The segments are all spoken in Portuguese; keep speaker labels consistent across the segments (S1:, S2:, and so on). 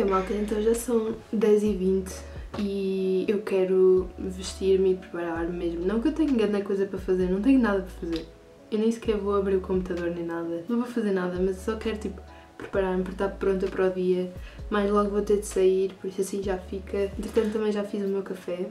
S1: malta, então já são 10h20 e eu quero vestir-me e preparar mesmo. Não que eu tenha grande coisa para fazer, não tenho nada para fazer. Eu nem sequer vou abrir o computador nem nada. Não vou fazer nada, mas só quero tipo preparar-me para estar pronta para o dia. Mais logo vou ter de sair, por isso assim já fica. Entretanto também já fiz o meu café.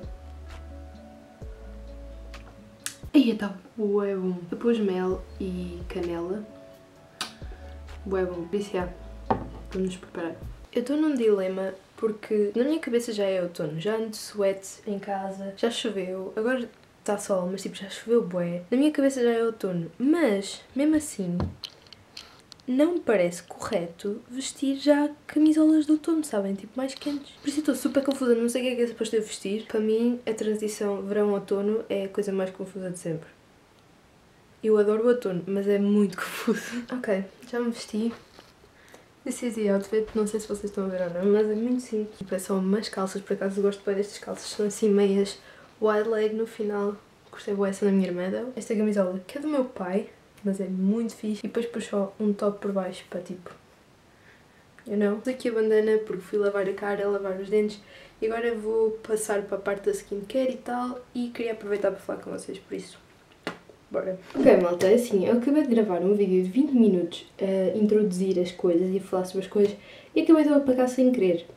S1: Aí está bué bom. Eu pus mel e canela. Bué bom. Por isso já, vamos nos preparar. Eu estou num dilema porque na minha cabeça já é outono. Já ando de suéte em casa, já choveu. Agora está sol, mas tipo já choveu bué. Na minha cabeça já é outono. Mas, mesmo assim, não me parece correto vestir já camisolas de outono, sabem? Tipo, mais quentes. Por isso estou super confusa, não sei o que é suposto eu vestir. Para mim, a transição verão-outono é a coisa mais confusa de sempre. Eu adoro o outono, mas é muito confuso. Ok, já me vesti. This is the outfit, não sei se vocês estão a ver ou não, mas é muito simples. Tipo, são umas calças, por acaso gosto bem destas calças, são assim meias wide leg no final. Gostei boa essa na minha irmã. Esta camisola que é do meu pai, mas é muito fixe. E depois puxo um top por baixo para tipo, you know. Pus aqui a bandana porque fui lavar a cara, lavar os dentes. E agora vou passar para a parte da skincare e tal. E queria aproveitar para falar com vocês, por isso. Bora. Ok, malta, assim, eu acabei de gravar um vídeo de 20 minutos a introduzir as coisas e a falar sobre as coisas. E acabei de apagar sem querer.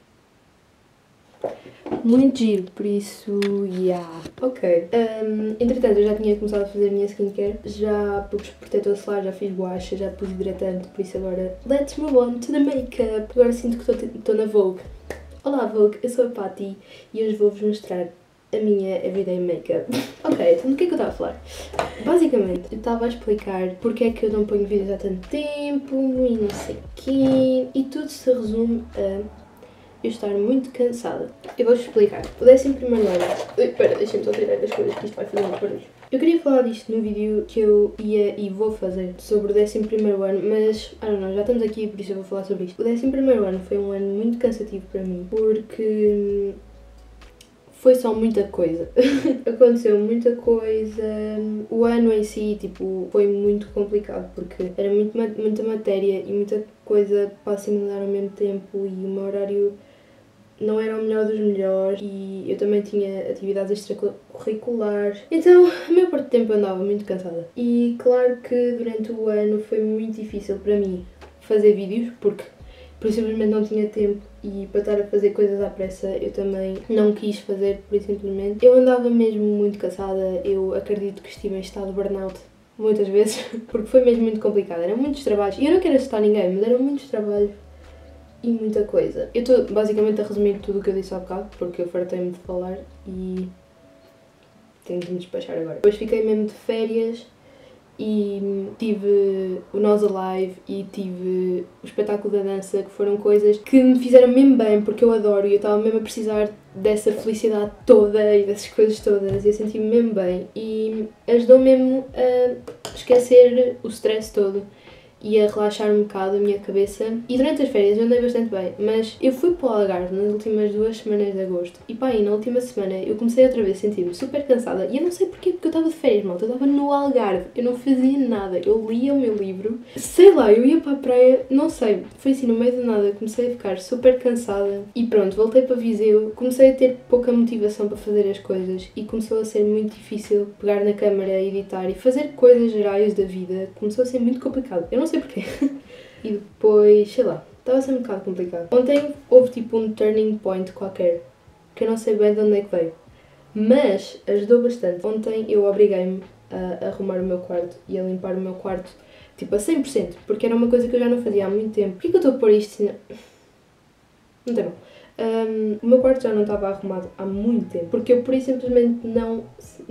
S1: Muito giro, por isso, yeah. Ok. Entretanto, eu já tinha começado a fazer a minha skincare. Já pus protetor solar, já fiz boacha, já pus hidratante. Por isso agora, let's move on to the makeup. Agora sinto que estou na Vogue. Olá Vogue, eu sou a Patty e hoje vou-vos mostrar a minha everyday makeup. Ok, então do que é que eu estava a falar? Basicamente, eu estava a explicar porque é que eu não ponho vídeos há tanto tempo e não sei o quê. E tudo se resume a eu estar muito cansada. Eu vou-vos explicar. O 11º ano... Espera, deixem-me só tirar as coisas que isto vai fazer muito barulho. Eu queria falar disto no vídeo que eu ia e vou fazer sobre o 11º ano, mas, I don't know, já estamos aqui, por isso eu vou falar sobre isto. O 11º ano foi um ano muito cansativo para mim, porque foi só muita coisa. Aconteceu muita coisa. O ano em si, tipo, foi muito complicado, porque era muita matéria e muita coisa para assimilar ao mesmo tempo e o meu horário não era o melhor dos melhores e eu também tinha atividades extracurriculares. Então, a maior parte do tempo eu andava muito cansada. E claro que durante o ano foi muito difícil para mim fazer vídeos, porque simplesmente não tinha tempo e para estar a fazer coisas à pressa eu também não quis fazer, por simplesmente. Eu andava mesmo muito cansada, eu acredito que estive em estado de burnout muitas vezes, porque foi mesmo muito complicado, eram muitos trabalhos, e eu não quero assustar ninguém, mas eram muitos trabalhos e muita coisa. Eu estou basicamente a resumir tudo o que eu disse há bocado, porque eu fartei-me de falar e tenho de me despachar agora. Depois fiquei mesmo de férias e tive o Nós Alive e tive o espetáculo da dança, que foram coisas que me fizeram mesmo bem, porque eu adoro e eu estava mesmo a precisar dessa felicidade toda e dessas coisas todas e eu senti-me mesmo bem e ajudou mesmo a esquecer o stress todo e a relaxar um bocado a minha cabeça. E durante as férias eu andei bastante bem, mas eu fui para o Algarve nas últimas 2 semanas de agosto e pá, aí na última semana eu comecei outra vez a sentir-me super cansada e eu não sei porquê, porque eu estava de férias, malta, eu estava no Algarve, eu não fazia nada, eu lia o meu livro, sei lá, eu ia para a praia, não sei, foi assim no meio do nada, comecei a ficar super cansada e pronto, voltei para Viseu, comecei a ter pouca motivação para fazer as coisas e começou a ser muito difícil pegar na câmara, editar e fazer coisas gerais da vida, começou a ser muito complicado, eu não sei porquê. E depois, sei lá, estava a ser um bocado complicado. Ontem houve tipo um turning point qualquer, que eu não sei bem de onde é que veio, mas ajudou bastante. Ontem eu obriguei-me a arrumar o meu quarto e a limpar o meu quarto, tipo a 100%, porque era uma coisa que eu já não fazia há muito tempo. Porquê que eu estou a pôr isto? Não tem mal. O meu quarto já não estava arrumado há muito tempo, porque eu por isso simplesmente não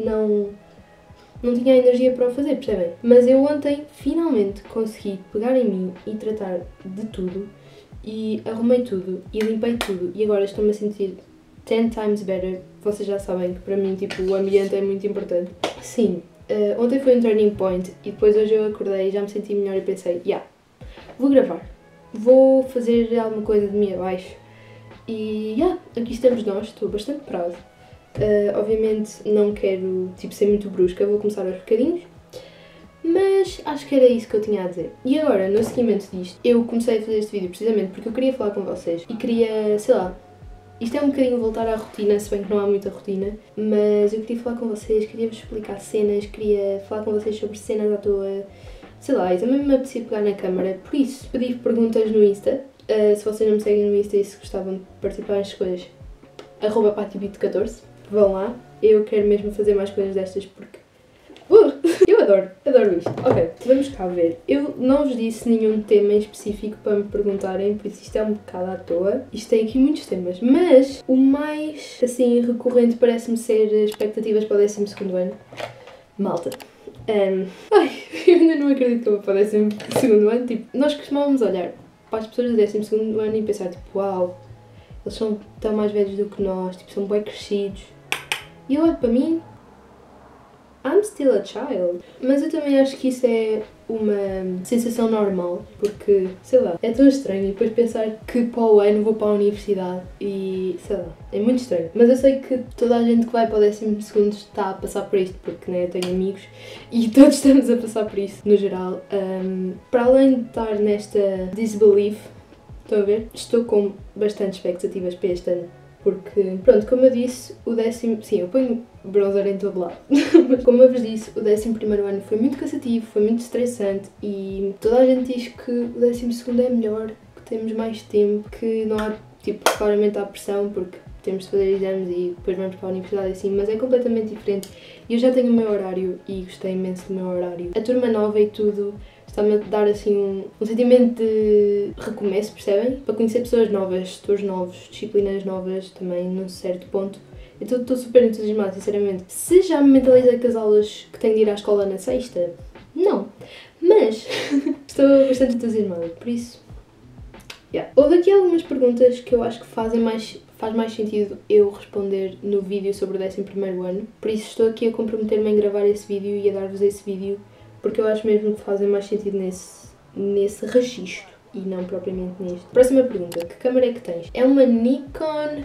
S1: tinha a energia para o fazer, percebem? Mas eu ontem finalmente consegui pegar em mim e tratar de tudo e arrumei tudo e limpei tudo e agora estou-me a sentir 10 times better. Vocês já sabem que para mim tipo, o ambiente é muito importante. Sim, ontem foi um turning point e depois hoje eu acordei e já me senti melhor e pensei, vou gravar, vou fazer alguma coisa de mim abaixo e aqui estamos nós, estou bastante proud. Obviamente não quero tipo, ser muito brusca, vou começar aos bocadinhos, Mas acho que era isso que eu tinha a dizer. E agora, no seguimento disto, eu comecei a fazer este vídeo precisamente porque eu queria falar com vocês e queria, sei lá, isto é um bocadinho voltar à rotina, se bem que não há muita rotina, mas eu queria falar com vocês, queria-vos explicar cenas, queria falar com vocês sobre cenas à toa, sei lá, e também me apetecia pegar na câmara, por isso pedi perguntas no Insta, se vocês não me seguem no Insta e se gostavam de participar nestas coisas, @patibit14, vão lá, eu quero mesmo fazer mais coisas destas porque eu adoro isto. Ok, vamos cá ver. Eu não vos disse nenhum tema em específico para me perguntarem, por isso isto é um bocado à toa. Isto tem aqui muitos temas, mas o mais, assim, recorrente parece-me ser expectativas para o 12º ano. Malta. Ai, eu ainda não acredito que eu vou para o 12º ano. Tipo, nós costumávamos olhar para as pessoas do 12º ano e pensar, tipo, uau, eles são tão mais velhos do que nós, tipo, são bem crescidos. E eu olho para mim, I'm still a child. Mas eu também acho que isso é uma sensação normal, porque, sei lá, é tão estranho e depois pensar que para o ano vou para a universidade e, sei lá, é muito estranho. Mas eu sei que toda a gente que vai para o 12º está a passar por isto, porque, né, eu tenho amigos e todos estamos a passar por isso, no geral. Para além de estar nesta disbelief, estão a ver? Estou com bastante expectativas para este ano. Porque, pronto, como eu disse, o 10º... Sim, eu ponho bronzer em todo lado. Mas, como eu vos disse, o 11º ano foi muito cansativo, foi muito estressante e toda a gente diz que o 12º é melhor, que temos mais tempo, que não há, tipo, claramente há pressão porque temos de fazer exames e depois vamos para a universidade assim, mas é completamente diferente. E eu já tenho o meu horário e gostei imenso do meu horário. A turma nova e tudo está-me a dar assim um sentimento de recomeço, percebem? Para conhecer pessoas novas, setores novos, disciplinas novas também, num certo ponto. Então estou super entusiasmada, sinceramente. Se já me mentalizei com as aulas que tenho de ir à escola na sexta, não. Mas estou bastante entusiasmada, por isso... Yeah. Houve aqui algumas perguntas que eu acho que faz mais sentido eu responder no vídeo sobre o 11º ano. Por isso estou aqui a comprometer-me em gravar esse vídeo e a dar-vos esse vídeo, porque eu acho mesmo que fazem mais sentido nesse registro e não propriamente neste. Próxima pergunta. Que câmera é que tens? É uma Nikon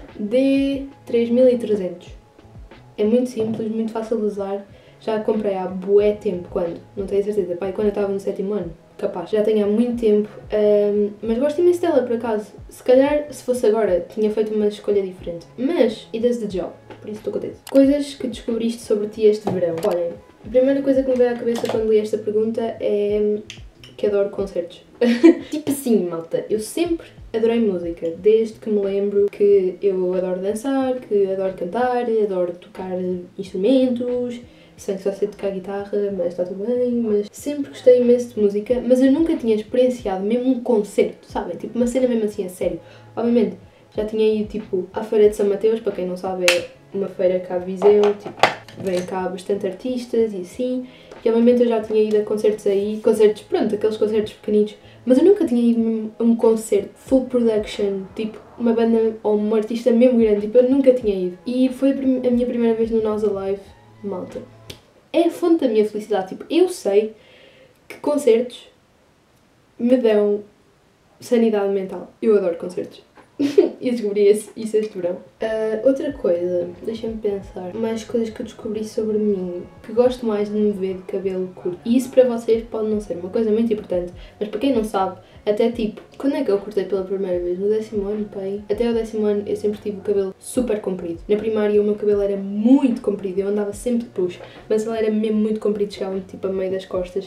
S1: D3300. É muito simples, muito fácil de usar. Já a comprei há bué tempo. Quando? Não tenho certeza. Pai, quando eu estava no 7º ano. Capaz. Já tenho há muito tempo. Mas gosto imenso dela, por acaso. Se calhar, se fosse agora, tinha feito uma escolha diferente. Mas, it does the job. Por isso estou contente. Coisas que descobriste sobre ti este verão. Olhem, a primeira coisa que me veio à cabeça quando li esta pergunta é que adoro concertos. Tipo assim, malta, eu sempre adorei música, desde que me lembro que eu adoro dançar, que adoro cantar, adoro tocar instrumentos, sei que só sei tocar guitarra, mas está tudo bem, mas sempre gostei imenso de música, mas eu nunca tinha experienciado mesmo um concerto, sabem? Tipo uma cena mesmo assim, a sério. Obviamente, já tinha ido tipo à Feira de São Mateus, para quem não sabe é uma feira cá de Viseu, tipo, vem cá bastante artistas e assim, e obviamente eu já tinha ido a concertos aí, concertos, pronto, aqueles concertos pequenitos, mas eu nunca tinha ido a um concerto full production, tipo, uma banda ou um artista mesmo grande, tipo, eu nunca tinha ido. E foi a minha primeira vez no Nós Alive, malta. É a fonte da minha felicidade, tipo, eu sei que concertos me dão sanidade mental. Eu adoro concertos. E descobri isso este verão. Outra coisa, deixem-me pensar, mais coisas que eu descobri sobre mim, que gosto mais de me ver de cabelo curto. E isso para vocês pode não ser uma coisa muito importante, mas para quem não sabe, até tipo, quando é que eu cortei pela primeira vez? No 10º ano, pai. Até ao 10º ano eu sempre tive o cabelo super comprido. Na primária o meu cabelo era muito comprido, eu andava sempre de push, mas ele era mesmo muito comprido, chegava tipo a meio das costas.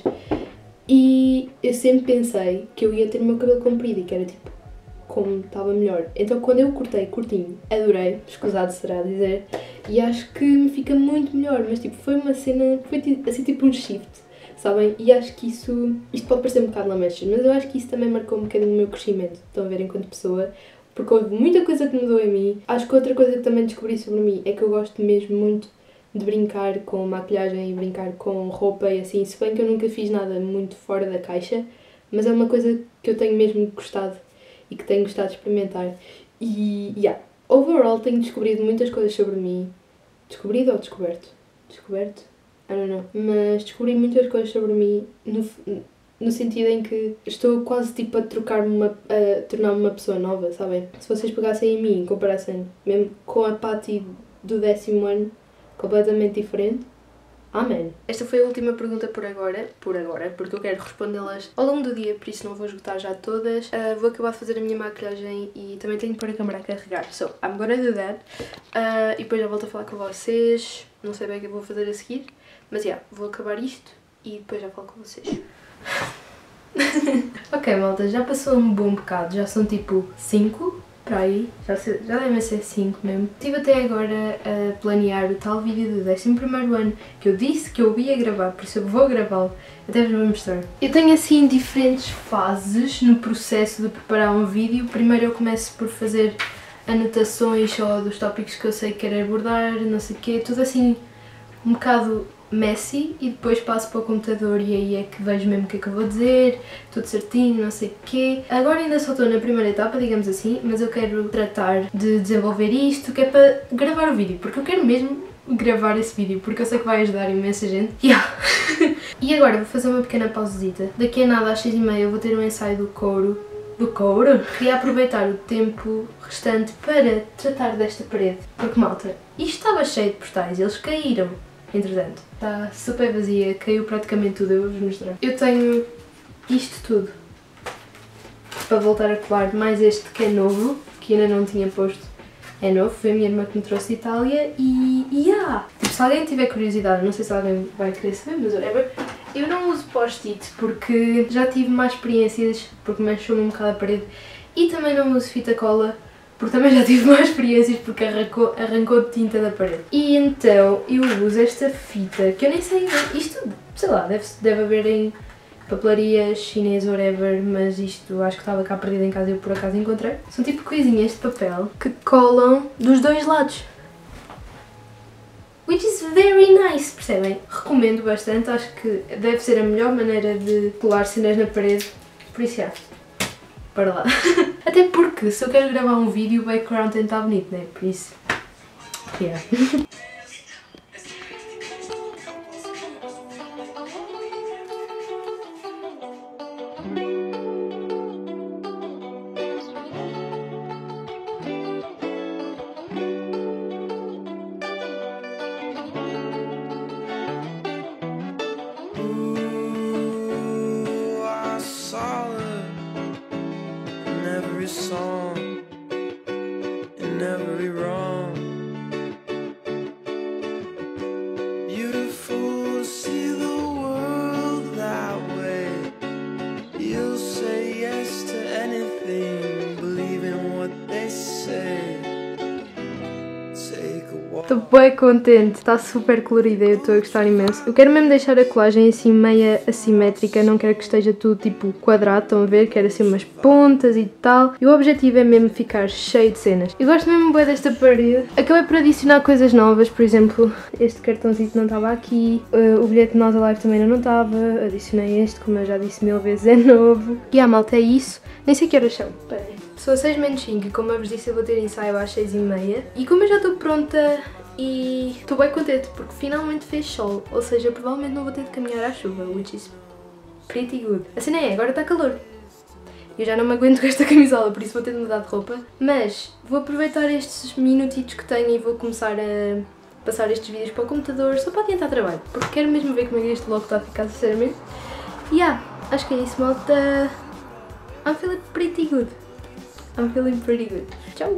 S1: E eu sempre pensei que eu ia ter o meu cabelo comprido e que era tipo como estava melhor. Então quando eu cortei curtinho, adorei, escusado será dizer, e acho que me fica muito melhor, mas tipo, foi uma cena, foi assim tipo um shift, sabem? E acho que isto pode parecer um bocado lamechas, mas eu acho que isso também marcou um bocadinho o meu crescimento, estão a ver, enquanto pessoa, porque houve muita coisa que mudou em mim. Acho que outra coisa que também descobri sobre mim é que eu gosto mesmo muito de brincar com maquilhagem e brincar com roupa e assim, se bem que eu nunca fiz nada muito fora da caixa, mas é uma coisa que eu tenho mesmo gostado e que tenho gostado de experimentar. E, overall tenho descobrido muitas coisas sobre mim. Descobrido ou descoberto? Descoberto? I don't know. Mas descobri muitas coisas sobre mim no sentido em que estou quase tipo a tornar-me uma pessoa nova, sabem? Se vocês pegassem em mim e comparassem mesmo com a Patty do 10º ano, completamente diferente, Amém. Esta foi a última pergunta por agora, porque eu quero respondê-las ao longo do dia, por isso não vou esgotar já todas. Vou acabar de fazer a minha maquilhagem e também tenho que pôr a câmera a carregar. So, I'm gonna do that. E depois já volto a falar com vocês. Não sei bem o que eu vou fazer a seguir, mas vou acabar isto e depois já falo com vocês. Ok, malta, já passou um bom bocado, já são tipo 5 para aí, já devem ser 5 mesmo. Estive até agora a planear o tal vídeo do 11º ano que eu disse que eu ia gravar, por isso eu vou gravá-lo, até vos vou mostrar. Eu tenho assim diferentes fases no processo de preparar um vídeo. Primeiro eu começo por fazer anotações só dos tópicos que eu sei que quero abordar, não sei o quê, tudo assim um bocado messy, e depois passo para o computador e aí é que vejo mesmo o que é que eu vou dizer, tudo certinho, não sei o quê. Agora ainda só estou na primeira etapa, digamos assim, mas eu quero tratar de desenvolver isto, que é para gravar o vídeo, porque eu quero mesmo gravar esse vídeo, porque eu sei que vai ajudar imensa gente. E agora vou fazer uma pequena pausita. Daqui a nada, às 6h30, eu vou ter um ensaio do coro. Queria aproveitar o tempo restante para tratar desta parede, porque malta, isto estava cheio de postais, eles caíram. Entretanto, está super vazia, caiu praticamente tudo, eu vou-vos mostrar. Eu tenho isto tudo para voltar a colar, mais este que é novo, que ainda não tinha posto, é novo, foi a minha irmã que me trouxe de Itália tipo, se alguém tiver curiosidade, não sei se alguém vai querer saber, mas whatever, eu não uso post-it porque já tive mais experiências, porque manchou-me um bocado a parede, e também não uso fita cola, porque também já tive mais experiências porque arrancou tinta da parede. E então eu uso esta fita, que eu nem sei, isto, sei lá, deve haver em papelaria chinesa, whatever, mas isto acho que estava cá perdido em casa e eu por acaso encontrei. São tipo coisinhas de papel que colam dos dois lados. Which is very nice, percebem? Recomendo bastante, acho que deve ser a melhor maneira de colar cenas na parede, por isso para lá. Até porque, se eu quero gravar um vídeo, o background tem de estar bonito, né? Por isso,
S2: song and every wrong. Beautiful to see the world that way. You'll say yes to anything, believe in what they say. Take a walk.
S1: Estou bem contente, está super colorida, eu estou a gostar imenso. Eu quero mesmo deixar a colagem assim meia assimétrica, não quero que esteja tudo tipo quadrado, estão a ver? Quero assim umas pontas e tal. E o objetivo é mesmo ficar cheio de cenas. Eu gosto mesmo bem desta parede. Acabei por adicionar coisas novas, por exemplo, este cartãozinho não estava aqui, o bilhete de Nós Alive também não estava, adicionei este, como eu já disse 1000 vezes, é novo. E a malta é isso, nem sei que horas são, peraí. São 6:05 e como eu vos disse eu vou ter ensaio às 6:30 e como eu já estou pronta e estou bem contente porque finalmente fez sol, ou seja, provavelmente não vou ter de caminhar à chuva, which is pretty good. A cena é, agora está calor. Eu já não me aguento com esta camisola, por isso vou ter de mudar de roupa, mas vou aproveitar estes minutitos que tenho e vou começar a passar estes vídeos para o computador só para adiantar trabalho, porque quero mesmo ver como é que este logo está a ficar, sinceramente. E acho que é isso, malta. I'm feeling pretty good. I'm feeling pretty good. Tchau!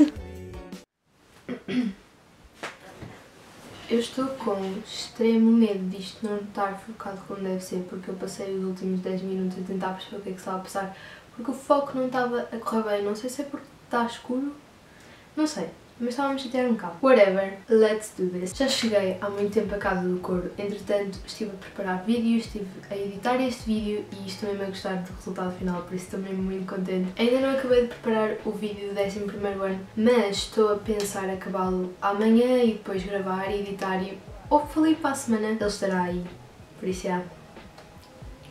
S1: Eu estou com extremo medo disto não estar focado como deve ser, porque eu passei os últimos 10 minutos a tentar perceber o que é que estava a passar, porque o foco não estava a correr bem, não sei se é porque está escuro, não sei, mas estava a me chatear um bocado. Whatever, let's do this. Já cheguei há muito tempo a casa do coro, entretanto estive a preparar vídeos, estive a editar este vídeo e estou mesmo a gostar do resultado final, por isso estou mesmo muito contente. Ainda não acabei de preparar o vídeo do 11º ano, mas estou a pensar acabá-lo amanhã e depois gravar e editar e hopefully para a semana ele estará aí, por isso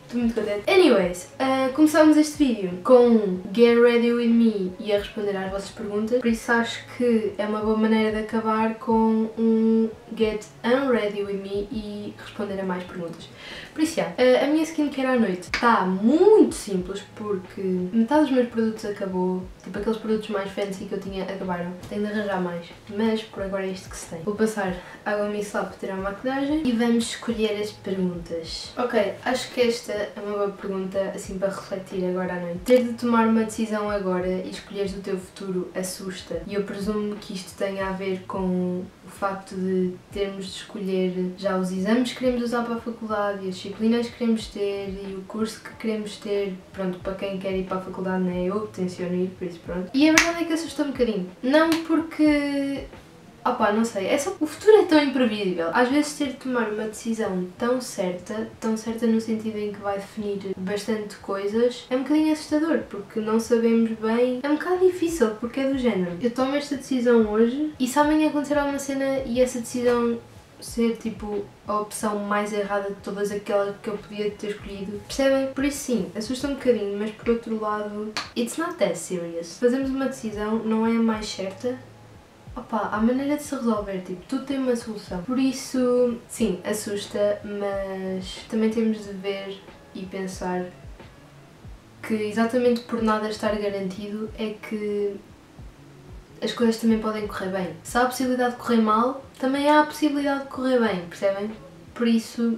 S1: Estou muito contente. Anyways, começamos este vídeo com Get Ready With Me e a responder às vossas perguntas. Por isso acho que é uma boa maneira de acabar com um Get Unready With Me e responder a mais perguntas. Por isso, a minha skincare à noite está muito simples porque metade dos meus produtos acabou. Tipo, aqueles produtos mais fancy que eu tinha acabaram. Tenho de arranjar mais, mas por agora é isto que se tem. Vou passar água micelar para tirar a maquilhagem e vamos escolher as perguntas. Ok, acho que esta é uma boa pergunta assim para refletir agora à noite. Ter de tomar uma decisão agora e escolheres o teu futuro assusta. E eu presumo que isto tenha a ver com o facto de termos de escolher já os exames que queremos usar para a faculdade e as disciplinas que queremos ter e o curso que queremos ter. Pronto, para quem quer ir para a faculdade, não é eu que tenciono ir, por isso pronto. E a verdade é que assusta um bocadinho. Não porque... opá, não sei, é só o futuro é tão imprevisível. Às vezes ter de tomar uma decisão tão certa no sentido em que vai definir bastante coisas, é um bocadinho assustador, porque não sabemos bem, é um bocado difícil, porque é do género. Eu tomo esta decisão hoje e se amanhã acontecer alguma cena e essa decisão ser tipo a opção mais errada de todas aquelas que eu podia ter escolhido, percebem? Por isso sim, assusta um bocadinho, mas por outro lado, it's not that serious. Fazemos uma decisão, não é a mais certa. Opa, há maneira de se resolver, tipo, tudo tem uma solução. Por isso, sim, assusta, mas também temos de ver e pensar que exatamente por nada estar garantido é que as coisas também podem correr bem. Se há a possibilidade de correr mal, também há a possibilidade de correr bem, percebem? Por isso,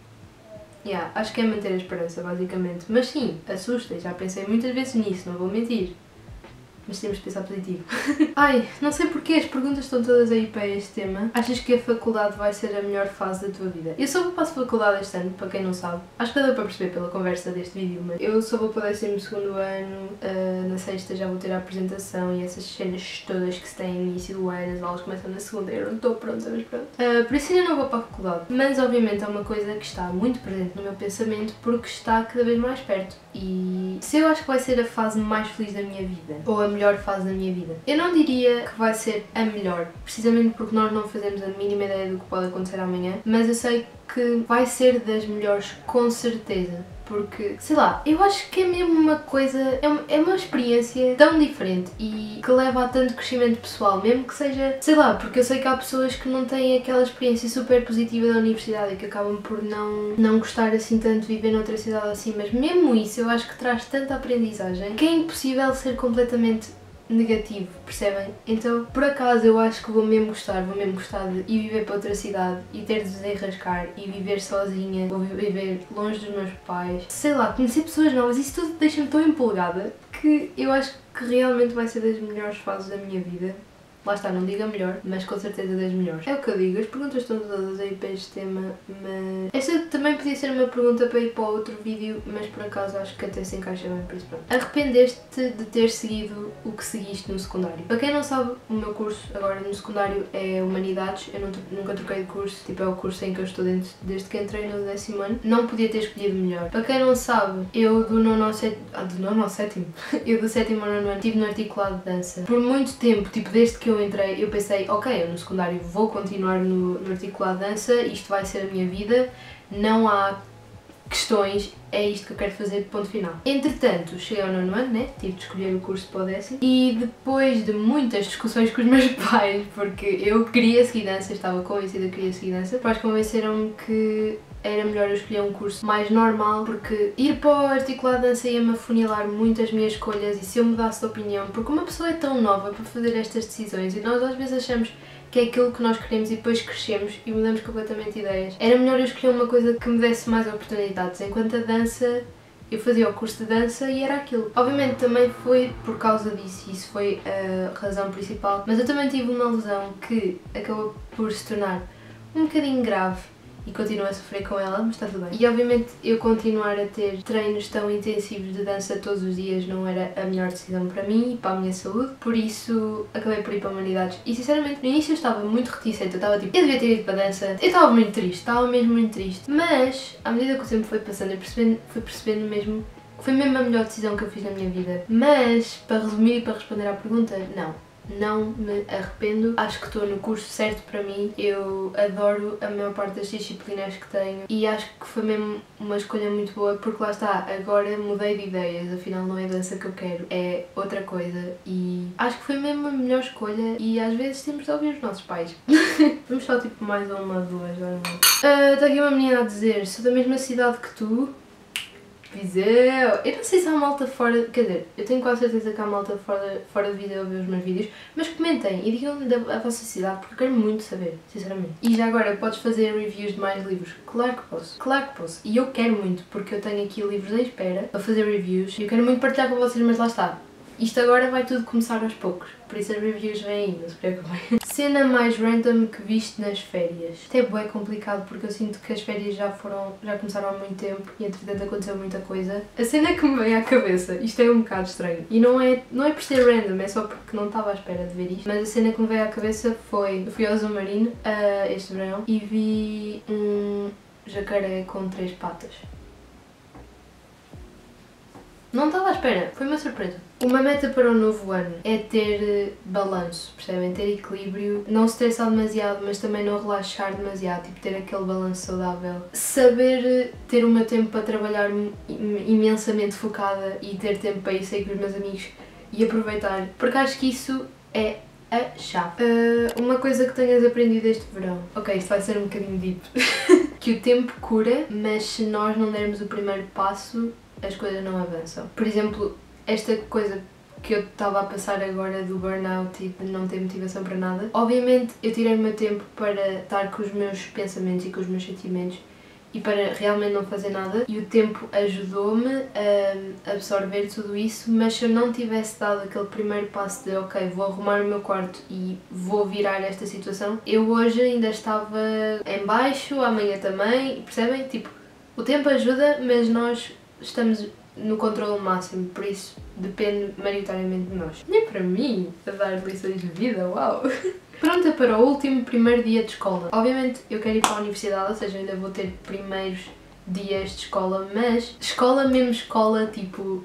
S1: acho que é manter a esperança, basicamente. Mas sim, assusta, já pensei muitas vezes nisso, não vou mentir. Mas temos de pensar positivo. Ai, não sei porque as perguntas estão todas aí para este tema. Achas que a faculdade vai ser a melhor fase da tua vida? Eu só vou para a faculdade este ano, para quem não sabe. Acho que deu para perceber pela conversa deste vídeo, mas eu só vou para o 12º ano, na sexta já vou ter a apresentação e essas cenas todas que se têm no início do ano, as aulas começam na segunda, eu não estou pronta, mas pronto. Por isso ainda não vou para a faculdade. Mas obviamente é uma coisa que está muito presente no meu pensamento porque está cada vez mais perto. E se eu acho que vai ser a fase mais feliz da minha vida, ou a melhor fase da minha vida, eu não diria que vai ser a melhor, precisamente porque nós não fazemos a mínima ideia do que pode acontecer amanhã, mas eu sei que vai ser das melhores com certeza. Porque, sei lá, eu acho que é mesmo uma coisa, é uma experiência tão diferente e que leva a tanto crescimento pessoal, mesmo que seja, sei lá, porque eu sei que há pessoas que não têm aquela experiência super positiva da universidade e que acabam por não gostar assim tanto de viver noutra cidade assim, mas mesmo isso eu acho que traz tanta aprendizagem que é impossível ser completamente negativo, percebem? Então, por acaso, eu acho que vou mesmo gostar de ir viver para outra cidade e ter de desenrascar e viver sozinha, vou viver longe dos meus pais, sei lá, conhecer pessoas novas, isso tudo deixa-me tão empolgada que eu acho que realmente vai ser das melhores fases da minha vida. Lá está, não digo a melhor, mas com certeza das melhores. É o que eu digo, as perguntas estão todas aí para este tema, mas... esta também podia ser uma pergunta para ir para outro vídeo, mas por acaso acho que até se encaixa bem, por isso pronto. Arrependeste de ter seguido o que seguiste no secundário? Para quem não sabe, o meu curso agora no secundário é Humanidades, eu nunca troquei de curso, tipo é o curso em que eu estou dentro desde que entrei no 10º ano. Não podia ter escolhido melhor. Para quem não sabe, eu do 9º ao 7º, eu do 7º ao 9º ano estive no articulado de dança. Por muito tempo, tipo desde que eu entrei, eu pensei, ok, eu no secundário vou continuar no articulado de dança, isto vai ser a minha vida, não há questões, é isto que eu quero fazer de ponto final. Entretanto, cheguei ao 9º ano, né? Tive de escolher o curso para o 10º e depois de muitas discussões com os meus pais, porque eu queria seguir dança, estava convencida que queria seguir dança, os pais convenceram-me que era melhor eu escolher um curso mais normal, porque ir para o articulado de dança ia-me afunilar muito as minhas escolhas e se eu mudasse de opinião, porque uma pessoa é tão nova para fazer estas decisões e nós às vezes achamos que é aquilo que nós queremos e depois crescemos e mudamos completamente de ideias. Era melhor eu escolher uma coisa que me desse mais oportunidades, enquanto a dança, eu fazia o curso de dança e era aquilo. Obviamente também foi por causa disso, isso foi a razão principal, mas eu também tive uma lesão que acabou por se tornar um bocadinho grave e continuo a sofrer com ela, mas está tudo bem. E obviamente eu continuar a ter treinos tão intensivos de dança todos os dias não era a melhor decisão para mim e para a minha saúde, por isso acabei por ir para Humanidades. E sinceramente no início eu estava muito reticente, eu estava tipo, eu devia ter ido para a dança, eu estava muito triste, estava mesmo muito triste. Mas à medida que o tempo foi passando eu fui percebendo mesmo que foi mesmo a melhor decisão que eu fiz na minha vida. Mas, para resumir e para responder à pergunta, não. não me arrependo, acho que estou no curso certo para mim, eu adoro a maior parte das disciplinas que tenho e acho que foi mesmo uma escolha muito boa, porque lá está, agora mudei de ideias, afinal não é dança que eu quero, é outra coisa e acho que foi mesmo a melhor escolha e às vezes temos de ouvir os nossos pais. Vamos só tipo mais uma, duas, vai não. Está aqui uma menina a dizer, sou da mesma cidade que tu. Viseu! Eu não sei se há malta fora, quer dizer, eu tenho quase certeza que há malta fora de Viseu a ver os meus vídeos, mas comentem e digam-me a vossa cidade porque eu quero muito saber, sinceramente. E já agora, podes fazer reviews de mais livros? Claro que posso, claro que posso. E eu quero muito, porque eu tenho aqui livros à espera para fazer reviews e eu quero muito partilhar com vocês, mas lá está. Isto agora vai tudo começar aos poucos, por isso as reviews vêm aí, não se preocupem. Cena mais random que viste nas férias. Isto é bué complicado porque eu sinto que as férias já começaram há muito tempo e entretanto aconteceu muita coisa. A cena que me veio à cabeça, isto é um bocado estranho, e não é por ser random, é só porque não estava à espera de ver isto, mas a cena que me veio à cabeça foi, eu fui ao Zoo Marino este verão e vi um jacaré com 3 patas. Não estava à espera, foi uma surpresa. Uma meta para o novo ano é ter balanço, percebem? Ter equilíbrio, não se estressar demasiado, mas também não relaxar demasiado, tipo ter aquele balanço saudável. Saber ter o meu tempo para trabalhar imensamente focada e ter tempo para ir sair com os meus amigos e aproveitar, porque acho que isso é a chave. Uma coisa que tenhas aprendido este verão. Ok, isto vai ser um bocadinho deep. Que o tempo cura, mas se nós não dermos o primeiro passo, as coisas não avançam. Por exemplo, esta coisa que eu estava a passar agora do burnout e de não ter motivação para nada, obviamente eu tirei o meu tempo para estar com os meus pensamentos e com os meus sentimentos e para realmente não fazer nada, e o tempo ajudou-me a absorver tudo isso, mas se eu não tivesse dado aquele primeiro passo de ok, vou arrumar o meu quarto e vou virar esta situação, eu hoje ainda estava em baixo, amanhã também, percebem? Tipo, o tempo ajuda, mas nós estamos no controle máximo, por isso depende maioritariamente de nós. Nem para mim, a dar lições de vida, uau! Pronta para o último primeiro dia de escola. Obviamente eu quero ir para a universidade, ou seja, ainda vou ter primeiros dias de escola, mas escola mesmo escola, tipo...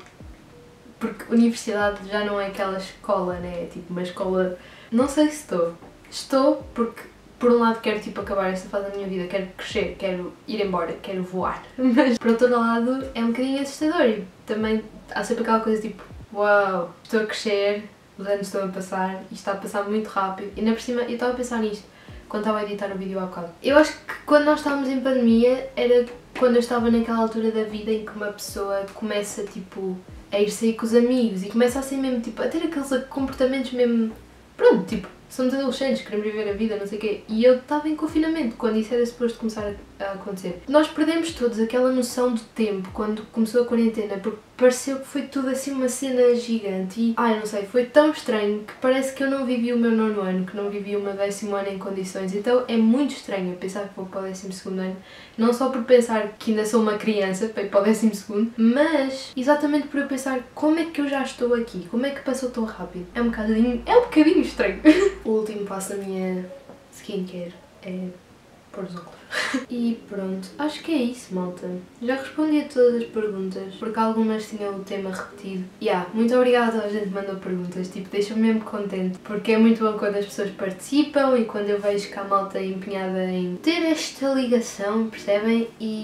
S1: Porque universidade já não é aquela escola, né? É tipo uma escola... Não sei se estou. Estou porque... Por um lado quero tipo acabar esta fase da minha vida, quero crescer, quero ir embora, quero voar. Mas por outro lado é um bocadinho assustador e também há sempre aquela coisa tipo uau, estou a crescer, os anos estão a passar e está a passar muito rápido. E ainda por cima eu estava a pensar nisto quando estava a editar o vídeo há bocado. Eu acho que quando nós estávamos em pandemia era quando eu estava naquela altura da vida em que uma pessoa começa tipo a ir sair com os amigos e começa a ser mesmo tipo a ter aqueles comportamentos mesmo, pronto, tipo somos adolescentes, queremos viver a vida, não sei o quê. E eu estava em confinamento quando isso era suposto começar a acontecer. Nós perdemos todos aquela noção do tempo quando começou a quarentena, porque pareceu que foi tudo assim uma cena gigante e, não sei, foi tão estranho que parece que eu não vivi o meu 9º ano, que não vivi o meu 10º ano em condições. Então é muito estranho eu pensar que vou para o 12º ano, não só por pensar que ainda sou uma criança para ir para o 12º, mas exatamente por eu pensar como é que eu já estou aqui, como é que passou tão rápido. É um bocadinho estranho. O último passo da minha skincare é pôr os óculos. E pronto, acho que é isso, malta. Já respondi a todas as perguntas, porque algumas tinham o tema repetido. Muito obrigada a toda a gente que mandou perguntas, tipo, deixa-me mesmo contente, porque é muito bom quando as pessoas participam e quando eu vejo que a malta é empenhada em ter esta ligação, percebem?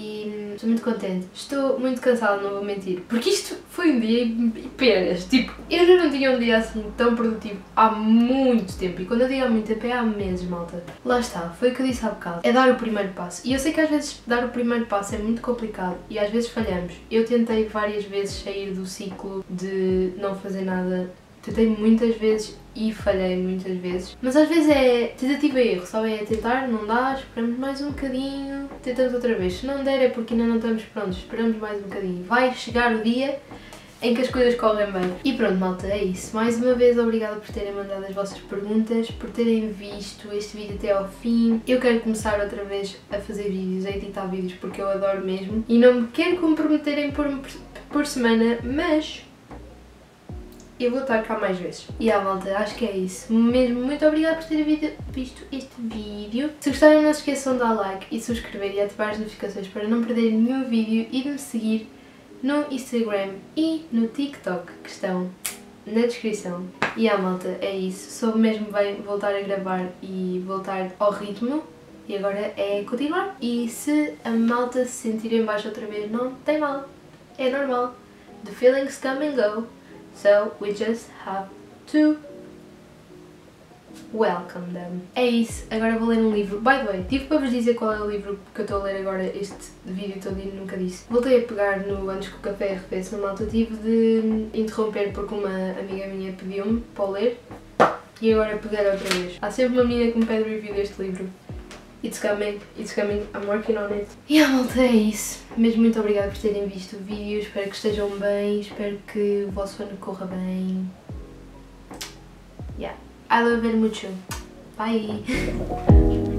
S1: E estou muito contente. Estou muito cansada, não vou mentir, porque isto foi um dia e peras, tipo, eu já não tinha um dia assim tão produtivo há muito tempo, e quando eu digo há muito tempo é há meses, malta. Lá está, foi o que eu disse há bocado, é dar o primeiro passo. E eu sei que às vezes dar o primeiro passo é muito complicado e às vezes falhamos. Eu tentei várias vezes sair do ciclo de não fazer nada. Tentei muitas vezes e falhei muitas vezes. Mas às vezes é tentativa e erro, sabem? É tentar, não dá, esperamos mais um bocadinho, tentamos outra vez. Se não der é porque ainda não estamos prontos, esperamos mais um bocadinho. Vai chegar o dia em que as coisas correm bem. E pronto, malta, é isso. Mais uma vez, obrigada por terem mandado as vossas perguntas, por terem visto este vídeo até ao fim. Eu quero começar outra vez a fazer vídeos, a editar vídeos, porque eu adoro mesmo. E não me quero comprometer em por semana, mas eu vou estar cá mais vezes. E malta, acho que é isso. Mesmo, muito obrigada por terem visto este vídeo. Se gostarem, não se esqueçam de dar like e subscrever e ativar as notificações para não perderem nenhum vídeo e de me seguir no Instagram e no TikTok, que estão na descrição. E malta, é isso. Soube mesmo bem voltar a gravar e voltar ao ritmo. E agora é continuar. E se a malta se sentir em baixo outra vez, não tem mal. É normal. The feelings come and go. So we just have to welcome them. É isso, agora vou ler um livro. By the way, tive para vos dizer qual é o livro que eu estou a ler agora, este vídeo todo e nunca disse. Voltei a pegar no Antes que o Café Arrefeça, na malta, tive de interromper porque uma amiga minha pediu-me para o ler e agora peguei outra vez. Há sempre uma menina que me pede review deste livro. It's coming, I'm working on it. E malta, é isso. Mesmo muito obrigada por terem visto o vídeo, espero que estejam bem, espero que o vosso ano corra bem. Yeah. I love you mucho. Bye.